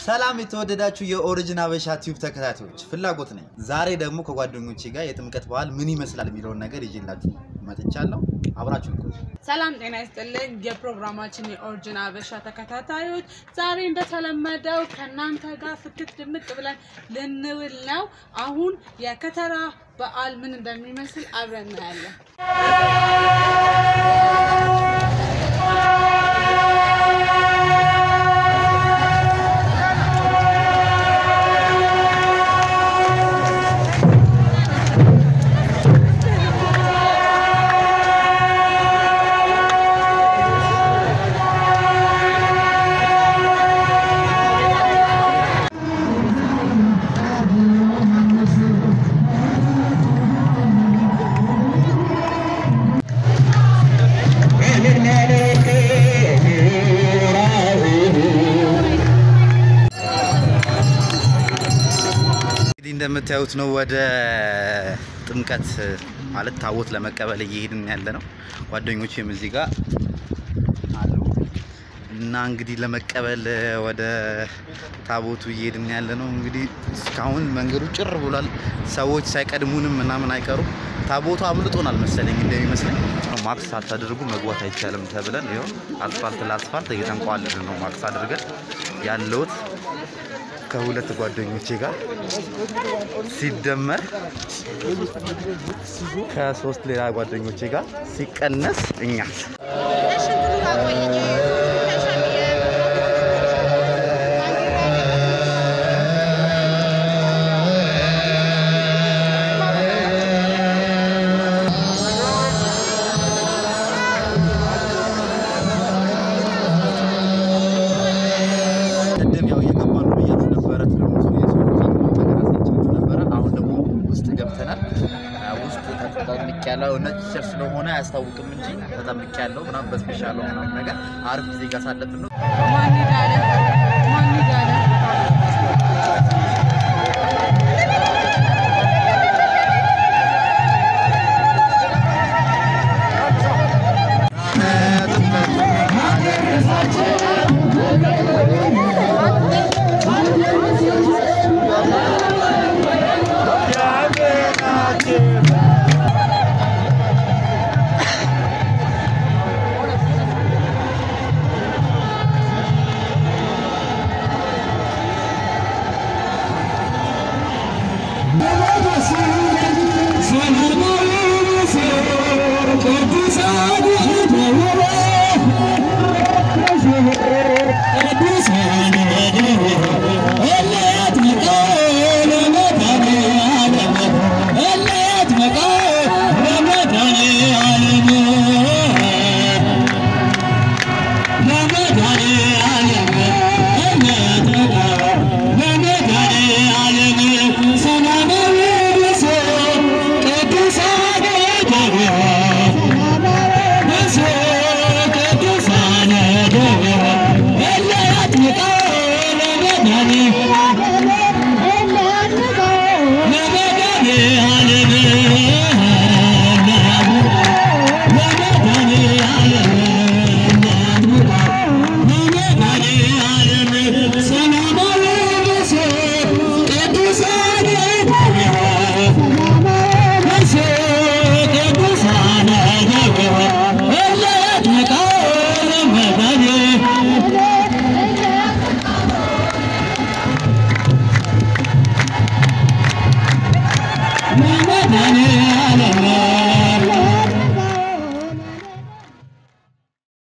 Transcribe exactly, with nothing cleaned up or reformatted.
ሰላም የተወደዳችሁ የኦሪጂን አበሻ ቲዩብ ተከታታዮች ፍላጎት ነኝ ዛሬ ደግሞ ከጓደኞቼ ጋር የጥምቀት በዓል ምን ይመስላል የሚለውን ነገር ይዤላችሁ መጥቻለሁ አብራችሁን ቆዩ ሰላም ጤና ይስጥልኝ የፕሮግራማችን የኦሪጂን አበሻ ተከታታዮች ዛሬ እንደተለመደው ከናንተ ጋር ፍትት ድምቅ ብለን ልንውል ነው አሁን የከተራ በዓል ምን እንደሚመስል አብረን እናያለን እንደምታዩት ነው ወደ ጥምቀት ማለት ታቦት ለመቀበል እየሄድን ያለ ነው ጓደኞቼም እዚህ ጋር አሉ እና እንግዲህ ለመቀበል ወደ ታቦቱ እየሄድን ያለ ነው እንግዲህ እስካሁን መንገዱ ጭር ብሏል ሰዎች ሳይቀድሙንም ምናምን አይቀሩ ታቦቱ አምልጦናል መሰለኝ እንደሚመስለኝ ማክስ አታድርጉ መግባት አይቻልም ተብለን ይሄው አስፋልት ለአስፋልት እየተንቋለልን ነው ማክስ አድርገን ያለውት ከሁለት ጓደኞቼ ጋር ሲደመር ከሶስት ሌላ ጓደኞቼ ጋር ሲቀነስ እኛ ያለው ነጭ ስለሆነ ያስታውቅም እንጂ ተጠብቅ ያለው ምናምን በስፔሻል ነው ምናምን ነገር አሪፍ ጊዜ ያሳለፍን ነው ማን ይዳለ ማን ይዳለ Yeah.